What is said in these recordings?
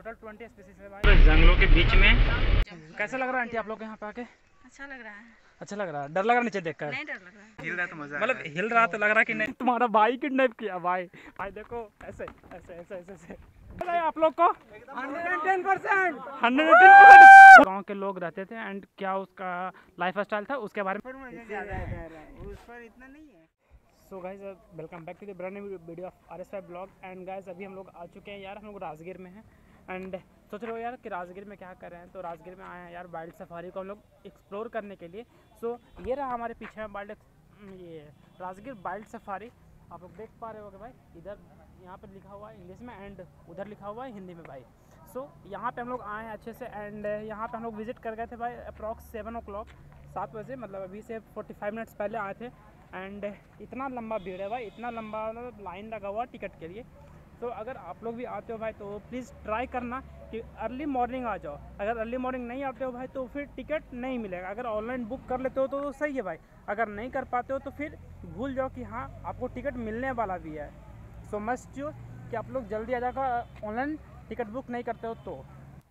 Total 20 species है भाई जंगलों के बीच में। कैसा लग रहा है आंटी आप लोग यहाँ पे आके? अच्छा लग रहा है। अच्छा लग रहा है? डर लग रहा नीचे देखकर? नहीं डर लग रहा है। हिल रहा तो मजा मतलब हिल रहा तो लग रहा कि नहीं? तुम्हारा भाई किडनैप किया भाई। भाई देखो ऐसे ऐसे ऐसे ऐसे ऐसे आप लोग को 110%। गाँव के लोग रहते थे एंड क्या उसका लाइफ स्टाइल था उसके बारे में उस पर इतना नहीं है। So guys welcome back to the brand new video of RS5 blog. And guys अभी हम लोग आ चुके हैं यार, हम लोग राजगीर में हैं एंड सोच रहे हो यार कि राजगीर में क्या कर रहे हैं। तो राजगीर में आए हैं यार वाइल्ड सफारी को हम लोग एक्सप्लोर करने के लिए। सो ये रहा हमारे पीछे ये राजगीर वाइल्ड सफारी। आप लोग देख पा रहे हो कि भाई इधर यहाँ पर लिखा हुआ है इंग्लिश में एंड उधर लिखा हुआ है हिंदी में भाई। सो यहाँ पे हम लोग आए हैं अच्छे से एंड यहाँ पे हम लोग विजिट कर गए थे भाई अप्रॉक्स 7 o'clock 7 बजे, मतलब अभी से 45 मिनट्स पहले आए थे। एंड इतना लंबा भीड़ है भाई, इतना लंबा लाइन लगा हुआ टिकट के लिए। तो अगर आप लोग भी आते हो भाई तो प्लीज़ ट्राई करना कि अर्ली मॉर्निंग आ जाओ। अगर अर्ली मॉर्निंग नहीं आते हो भाई तो फिर टिकट नहीं मिलेगा। अगर ऑनलाइन बुक कर लेते हो तो सही है भाई, अगर नहीं कर पाते हो तो फिर भूल जाओ कि हाँ आपको टिकट मिलने वाला भी है। सो मस्ट श्योर कि आप लोग जल्दी आ जाएगा ऑनलाइन टिकट बुक नहीं करते हो तो।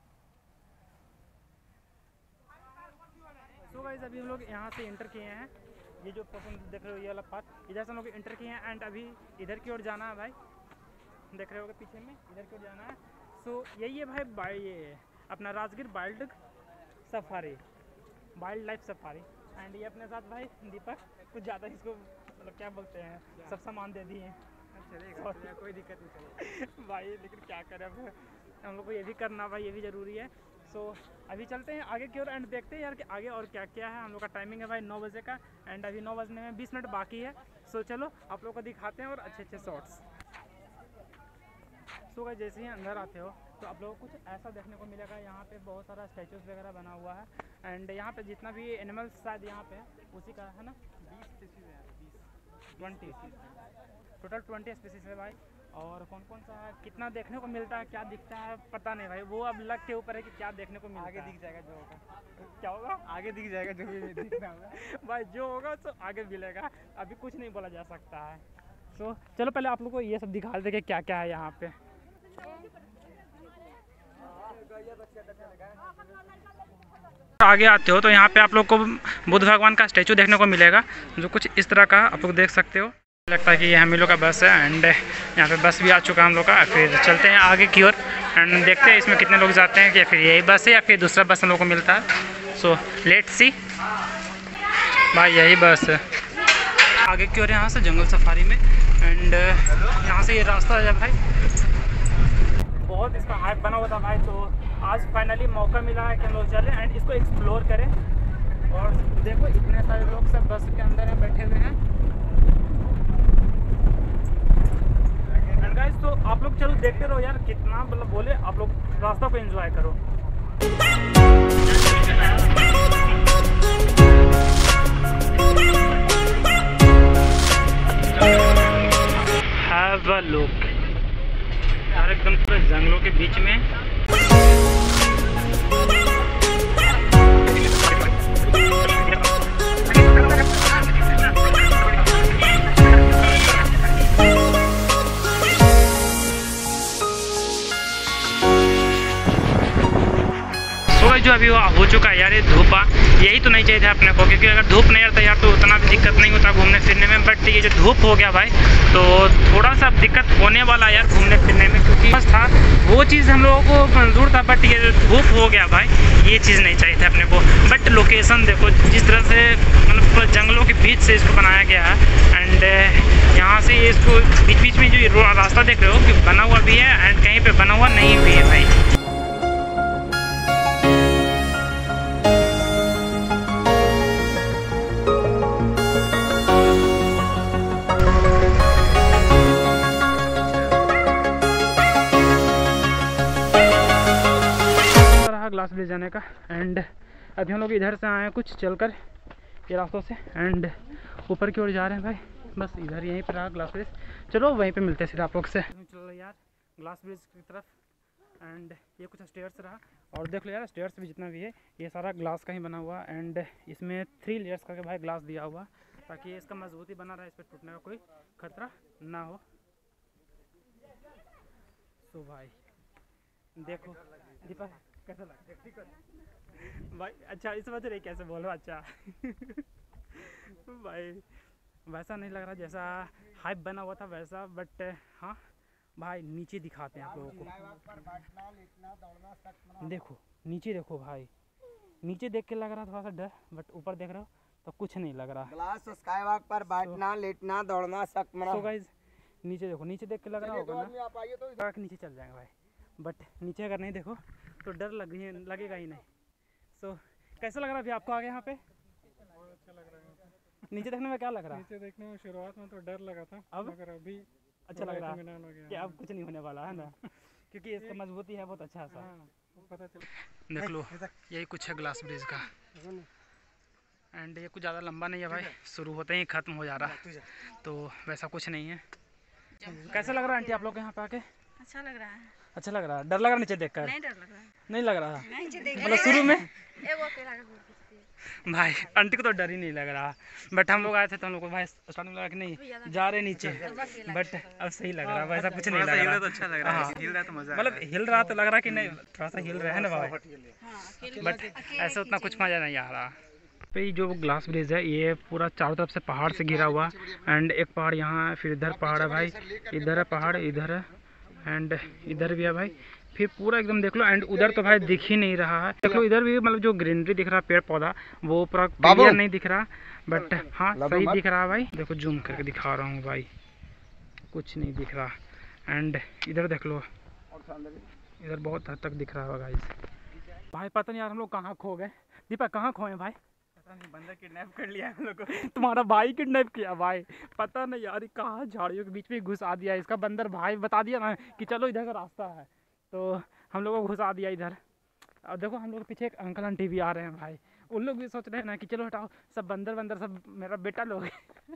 सो गाइस अभी हम लोग यहाँ से एंटर किए हैं, ये जो पोर्शन देख रहे हो ये वाला पार्ट, इधर से हम लोग एंटर किए हैं एंड अभी इधर की ओर जाना है भाई। देख रहे होगे पीछे में इधर की ओर जाना है। सो यही है भाई ये अपना Rajgir wild safari, wild life safari. And ये अपने साथ भाई दीपक कुछ ज़्यादा इसको मतलब क्या बोलते हैं सब सामान दे दिए हैं। चलेगा कोई दिक्कत नहीं भाई, लेकिन क्या करें अब हम लोग को ये भी करना भाई, ये भी ज़रूरी है। सो अभी चलते हैं आगे की ओर एंड देखते हैं यार कि आगे और क्या क्या है। हम लोग का टाइमिंग है भाई 9 बजे का एंड अभी 9 बजने में 20 मिनट बाकी है। सो चलो आप लोग को दिखाते हैं और अच्छे अच्छे शॉट्स। सो गाइस जैसे ही अंदर आते हो तो आप लोगों को कुछ ऐसा देखने को मिलेगा। यहाँ पे बहुत सारा स्टैचूज़ वगैरह बना हुआ है एंड यहाँ पे जितना भी एनिमल्स शायद यहाँ पे उसी का है ना 20 टोटल 20 स्पीसीज है भाई। और कौन कौन सा कितना देखने को मिलता है क्या दिखता है पता नहीं भाई, वो अब लक के ऊपर है कि क्या देखने को मिलता है। आगे दिख जाएगा जो होगा। क्या होगा? आगे दिख जाएगा जो भी दिखना होगा भाई जो होगा तो आगे मिलेगा, अभी कुछ नहीं बोला जा सकता है। सो चलो पहले आप लोग को ये सब दिखा देते कि क्या क्या है यहाँ पे। आगे आते हो तो यहाँ पे आप लोग को बुद्ध भगवान का स्टैचू देखने को मिलेगा जो कुछ इस तरह का आप लोग देख सकते हो। लगता है कि ये हम लोग का बस है एंड यहाँ पे बस भी आ चुका है हम लोग का। फिर चलते हैं आगे की ओर एंड देखते हैं इसमें कितने लोग जाते हैं, कि फिर यही बस है या फिर दूसरा बस हम लोग को मिलता है। सो लेट्स सी भाई, यही बस है आगे की ओर यहाँ से जंगल सफारी में। एंड यहाँ से ये रास्ता है भाई, बहुत इसका हाइप बना हुआ था भाई। तो आज फाइनली मौका मिला है कि हम लोग चलें एंड इसको एक्सप्लोर करें। और देखो इतने सारे लोग सब बस के अंदर हैं, बैठे हुए हैं। एंड गाइस तो आप लोग चलो देखते रहो यार, कितना मतलब बोले आप लोग रास्ता को एंजॉय करो। हैव अ लुक यार, एकदम पूरे जंगलों के बीच में। जो अभी हो चुका है यार ये धूप, यही तो नहीं चाहिए था अपने को, क्योंकि अगर धूप नहीं रहता यार तो उतना भी दिक्कत नहीं होता घूमने फिरने में। बट ये जो धूप हो गया भाई तो थोड़ा सा दिक्कत होने वाला यार घूमने फिरने में, क्योंकि बस था वो चीज़ हम लोगों को मंजूर था। बट ये जो धूप हो गया भाई ये चीज़ नहीं चाहिए था अपने को। बट लोकेशन देखो जिस तरह से मतलब जंगलों के बीच से इसको बनाया गया है एंड यहाँ से इसको बीच बीच में जो रास्ता देख रहे हो कि बना हुआ भी है एंड कहीं पर बना हुआ नहीं भी है भाई। ग्लास ब्रिज जाने का एंड अभी हम लोग इधर से आए हैं कुछ चलकर ये रास्तों से एंड ऊपर की ओर जा रहे हैं भाई। बस इधर यहीं पर रहा ग्लास ब्रिज, चलो वहीं पे मिलते हैं सीधा आप लोग से। चलो यार ग्लास ब्रिज की तरफ एंड ये कुछ स्टेयर्स रहा और देख लो यार स्टेयर्स भी जितना भी है ये सारा ग्लास का ही बना हुआ एंड इसमें 3 लेयर्स करके भाई ग्लास दिया हुआ ताकि इसका मजबूती बना रहा, इस पर टूटने का कोई खतरा ना हो। सो भाई देखो दीपक कैसा लग रहा है भाई? अच्छा इस वजह से कैसे बोल रहा? अच्छा भाई वैसा नहीं लग रहा जैसा हाइप बना हुआ था वैसा, बट हाँ भाई नीचे दिखाते हैं आप लोगों को। देखो नीचे देखो भाई, नीचे देख के लग रहा थोड़ा सा डर, बट ऊपर देख रहे हो तो कुछ नहीं लग रहा। ग्लास स्काई वॉक पर बैठना लेटना दौड़ना सख्त मना। तो गाइस नीचे देखो, नीचे देख के लग रहा होगा ना तो नीचे चल जाएंगे भाई, बट नीचे अगर नहीं देखो तो डर लगेगा ही नहीं। सो कैसा लग रहा है अभी आपको आगे यहाँ पे? बहुत अच्छा लग रहा है। नीचे देखने में क्या लग रहा है? नीचे देखने में शुरुआत में तो डर लगा था, अब मगर अभी अच्छा लग रहा है इत्मीनान हो गया। कि अब कुछ नहीं होने वाला है ना, क्योंकि इसका मजबूती है बहुत अच्छा सा। पता चला। देख लो यही कुछ है ग्लास ब्रिज का, एंड ये कुछ ज़्यादा लंबा नहीं है भाई, शुरू होते ही ख़त्म हो जा रहा है, तो वैसा कुछ नहीं है। कैसा लग रहा है आंटी आप लोग के यहाँ पे आके? अच्छा लग रहा है। अच्छा लग रहा है? डर लग रहा नीचे देखकर? नहीं डर लग रहा है। नहीं लग रहा नहीं मतलब शुरू में? एगो अकेला का घूर खींचती है। भाई आंटी को तो डर ही नहीं लग रहा, बट हम लोग आए थे तो हम लोग को भाई स्टार्टिंग में लगा कि नहीं जा रहे नीचे, बट अब सही लग रहा है, वैसा कुछ नहीं लग रहा। तो अच्छा लग रहा है, हिल रहा है तो मजा मतलब हिल रहा तो लग रहा कि नहीं थोड़ा सा हिल रहा है ना भाई, हाँ, अकेले बट ऐसे उतना कुछ मज़ा नहीं आ रहा। पे जो ग्लास ब्रिज है ये पूरा चारों तरफ से पहाड़ से घिरा हुआ, एंड एक पहाड़ यहाँ, फिर इधर पहाड़ है भाई, इधर है पहाड़, इधर है एंड इधर भी है भाई, फिर पूरा एकदम देख लो, एंड उधर तो भाई दिख ही नहीं रहा है। देख लो इधर भी मतलब जो ग्रीनरी दिख रहा है पेड़ पौधा वो पूरा क्लियर नहीं दिख रहा, बट हाँ सही दिख रहा है भाई। देखो जूम करके दिखा रहा हूँ भाई, कुछ नहीं दिख रहा, एंड इधर देख लो इधर बहुत हद तक दिख रहा होगा गाइस। भाई पता नहीं यार हम लोग कहाँ खो गए। दीपक कहाँ खोए भाई? पता नहीं, बंदा किडनैप कर लिया हम लोग को। तुम्हारा भाई किडनैप किया भाई? पता नहीं यार कहाँ झाड़ियों के बीच में घुसा दिया इसका बंदर भाई, बता दिया ना कि चलो इधर का रास्ता है, तो हम लोगों को घुसा दिया इधर। और देखो हम लोग पीछे एक अंकल आंटी भी आ रहे हैं भाई, उन लोग भी सोच रहे हैं ना कि चलो हटाओ सब बंदर बंदर सब मेरा बेटा लोग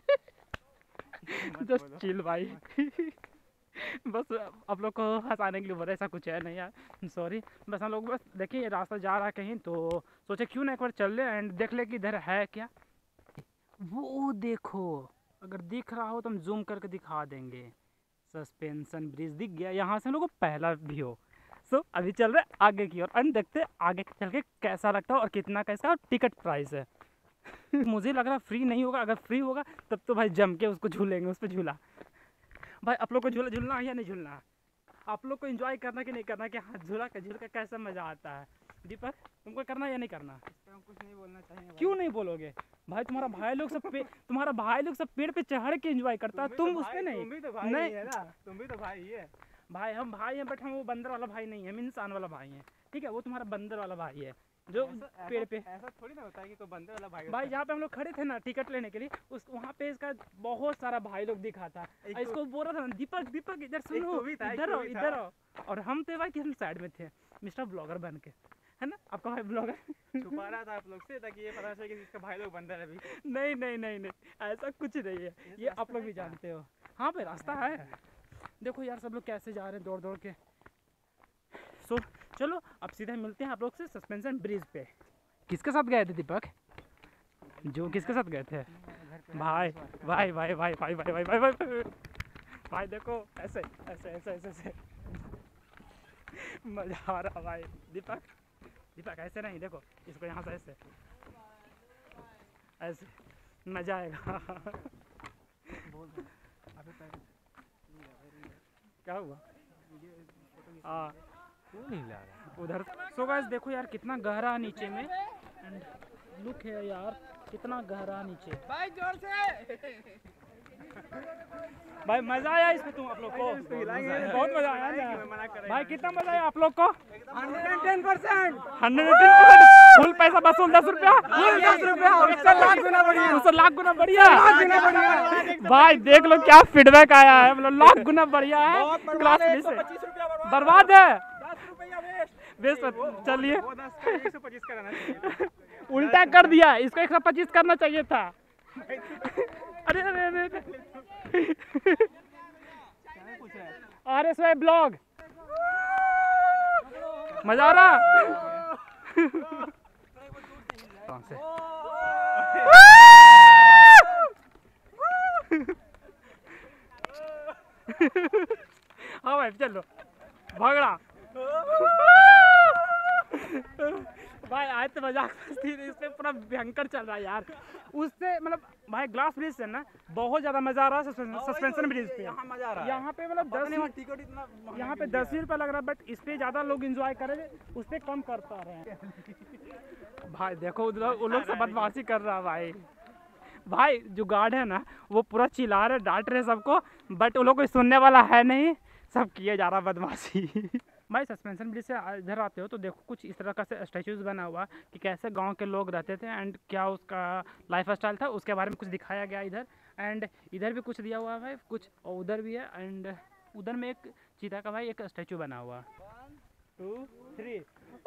जस्ट चिल भाई बस आप लोग को हंसाने के लिए बोल रहे, ऐसा कुछ है नहीं यार, सॉरी। बस हम लोग बस देखिए ये रास्ता जा रहा है कहीं, तो सोचे क्यों ना एक बार चल ले एंड देख ले कि इधर है क्या। वो देखो अगर दिख रहा हो तो हम जूम करके दिखा देंगे। सस्पेंशन ब्रिज दिख गया, यहाँ से हम लोग को पहला भी हो। सो अभी चल रहे आगे की ओर एंड देखते आगे चल के कैसा लगता है और कितना कैसा और टिकट प्राइस है मुझे लग रहा फ्री नहीं होगा, अगर फ्री होगा तब तो भाई जम के उसको झूलेंगे, उस पर झूला। भाई आप लोग को झूलना है या नहीं झूलना है? आप लोग को एंजॉय करना कि नहीं करना, कि हाँ झूल का कैसा मज़ा आता है? दीपक तुमको करना है या नहीं करना? हम कुछ नहीं बोलना चाहिए। क्यों नहीं बोलोगे भाई? तुम्हारा भाई लोग सब पेड़ पे चढ़ के एंजॉय करता है, तुम उसमें नहीं। तुम भी तो भाई नहीं है ना, तुम भी तो भाई ही है। भाई हम भाई हैं, बट हम वो बंदर वाला भाई नहीं है, हम इंसान वाला भाई हैं, ठीक है? वो तुम्हारा बंदर वाला भाई है जो पेड़ पे। ऐसा थोड़ी ना होता है कि तो बंदर वाला भाई भाई जहाँ पे हम लोग खड़े थे ना टिकट लेने के लिए, उस वहाँ पे इसका बहुत सारा भाई लोग दिखा था, इसको बोल रहा था ना दीपक दीपक इधर सुनो, इधर आओ, और हम थे भाई कि हम साइड में थे मिस्टर ब्लॉगर बन के, है ना? आपका भाई ब्लॉगर छुपा रहा था आप लोग से ताकि ये पता चले कि इसका भाई लोग बंदर है अभी। नहीं नहीं नहीं नहीं ऐसा कुछ नहीं है, ये आप लोग भी जानते हो। हाँ भाई रास्ता है, देखो यार सब लोग कैसे जा रहे हैं दौड़ दौड़ के। सो चलो अब सीधे मिलते हैं आप लोग से सस्पेंशन ब्रिज पे। किसके साथ गए थे दीपक? जो किसके साथ गए थे? भाई भाई भाई भाई भाई भाई भाई भाई भाई भाई देखो ऐसे ऐसे ऐसे ऐसे ऐसे मजा आ रहा भाई। दीपक दीपक ऐसे नहीं, देखो इसको यहाँ से ऐसे ऐसे मजा आएगा क्या हुआ? हाँ उधर। सो गाइस देखो यार कितना गहरा नीचे में, एंड लुक है यार कितना गहरा नीचे। भाई जोर से भाई मजा आया इसमें तुम आप लोग को? बहुत मजा आया ना भाई, कितना मजा आया आप लोग को? 110%। 110% फुल पैसा वसूल 10 रुपया, उससे लाख गुना बढ़िया, उससे लाख गुना बढ़िया भाई। देख लो क्या फीडबैक आया है, मतलब लाख गुना बढ़िया है। क्लास में बर्बाद है, 10 रुपया वेस्ट। चलिए वो 10 का 125 कराना चाहिए। उल्टा कर दिया, इसको 125 करना चाहिए था। अरे अरे अरे RSY ब्लॉग मजा आ रहा हाँ भाई चलो भगड़ा भाई आज तो मजाक मस्ती इस पे पूरा भयंकर चल रहा है यार। उससे मतलब भाई ग्लास ब्रिज से ना बहुत ज्यादा मजा आ रहा है सस्पेंशन ब्रिज पे। यहाँ मजा आ रहा है। यहाँ पे मतलब टिकट इतना महंगा यहाँ पे क्यों 10 रुपये लग रहा है, बट इस पे ज्यादा लोग एंजॉय करेंगे, उस पे कम कर पा रहे हैं। भाई देखो उधर वो लोग सब बदमाशी कर रहा है भाई। भाई जो गार्ड है ना वो पूरा चिल्ला रहे डांट रहे सबको, बट वो लोग कोई सुनने वाला है नहीं, सब किए जा रहा बदमाशी। भाई सस्पेंशन ब्रिज से इधर आते हो तो देखो कुछ इस तरह का से स्टैचूज बना हुआ कि कैसे गांव के लोग रहते थे एंड क्या उसका लाइफ स्टाइल था, उसके बारे में कुछ दिखाया गया इधर। एंड इधर भी कुछ दिया हुआ है भाई कुछ, और उधर भी है। एंड उधर में एक चीता का भाई एक स्टैचू बना हुआ। 1 2 3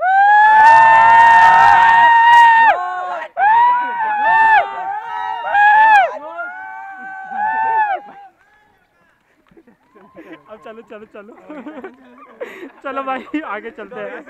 अब चलो चलो चलो चलो भाई आगे चलते हैं।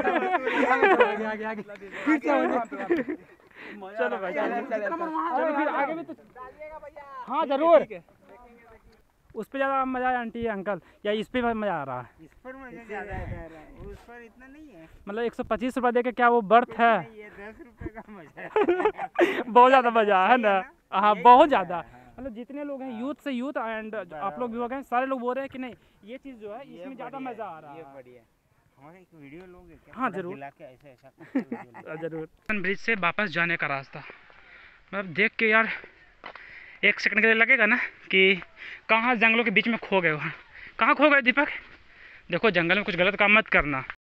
चलो भाई चलो फिर आगे भी तो। हाँ जरूर, उस पे ज़्यादा मज़ा आया आंटी अंकल, या इस पे मज़ा आ रहा है? इस पर मजा ज्यादा है, उस पर इतना नहीं है। मतलब 125 रुपये दे के क्या वो बर्थ है? ये 10 रुपए का मजा है। बहुत ज़्यादा मज़ा है ना। हाँ बहुत ज़्यादा, मतलब जितने लोग हैं यूथ से यूथ एंड आप लोग भी हो गए, सारे लोग बोल रहे हैं कि नहीं ये चीज़ जो है इसमें ज़्यादा मज़ा आ रहा है। ये बढ़िया। हमारे एक वीडियो लोगे क्या? हाँ जरूर ऐसा जरूर। ब्रिज से वापस जाने का रास्ता मतलब देख के यार 1 सेकंड के लिए लगेगा ना कि कहाँ जंगलों के बीच में खो गए हो। कहाँ खो गए दीपक? देखो जंगल में कुछ गलत काम मत करना।